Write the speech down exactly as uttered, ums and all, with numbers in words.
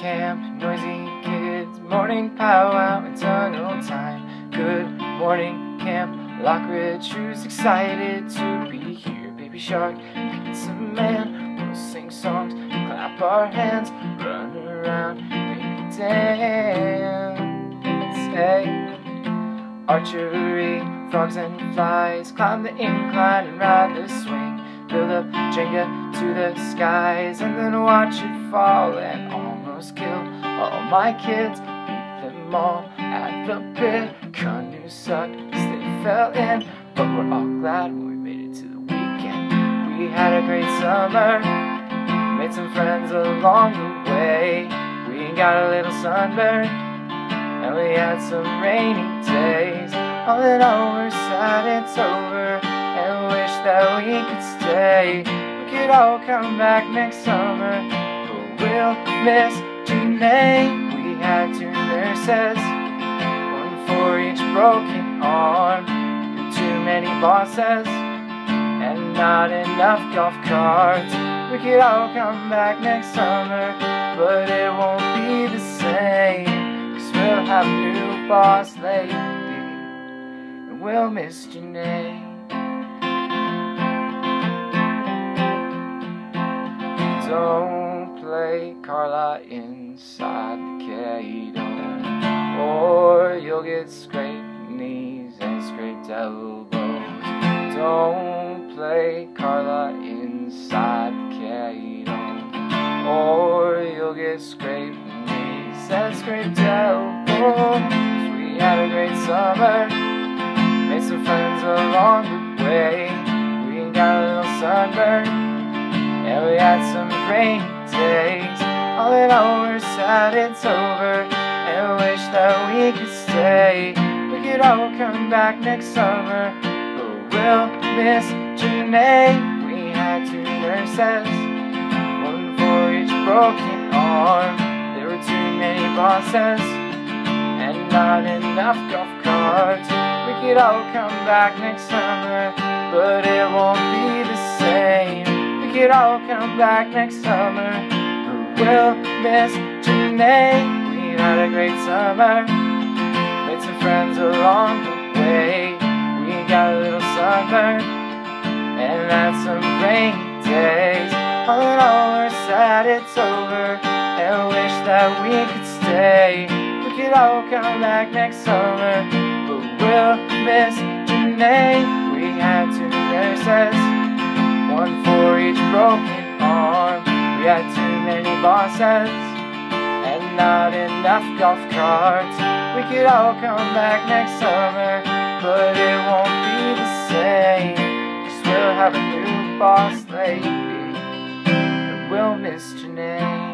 camp, noisy kids, morning powwow and tunnel time. Good morning, Camp Loughridge, who's excited to be here? Baby shark, pizza man, we'll sing songs, clap our hands, run around, baby dance. Hey, archery, frogs and flies, climb the incline and ride the swing. Build up Jenga to the skies and then watch it fall and almost kill all my kids. Beat them all at the pit. Canoes sucked cause they fell in, but we're all glad when we made it to the weekend. We had a great summer, made some friends along the way. We got a little sunburn and we had some rainy days. All in all, we're sad it's over and wish that we could stay. We could all come back next summer, but we'll miss Janea. We had two nurses, one for each broken arm, too many bosses, and not enough golf carts. We could all come back next summer, but it won't be the same, cause we'll have a new boss lady, and we'll miss Janea. Don't play Carla inside the Canoes, or you'll get scraped knees and scraped elbows. Don't play Carla inside the Canoes, or you'll get scraped knees and scraped elbows. We had a great summer, made some friends along the way. We got a little sunburn and we had some rainy days. All in all, we're sad it's over and wish that we could stay. We could all come back next summer, but we'll miss Janea. We had two nurses, one for each broken arm. There were too many bosses and not enough golf carts. We could all come back next summer, but it won't be the same. We could all come back next summer, but we'll miss Janea. We had a great summer, made some friends along the way. We got a little sunburn and had some rainy days. All in all, we're sad it's over and wish that we could stay. We could all come back next summer, but we'll miss Janea. We had two nurses, one for each broken arm. We had too many bosses and not enough golf carts. We could all come back next summer, but it won't be the same, cause we'll have a new boss lady, and we'll miss Janea.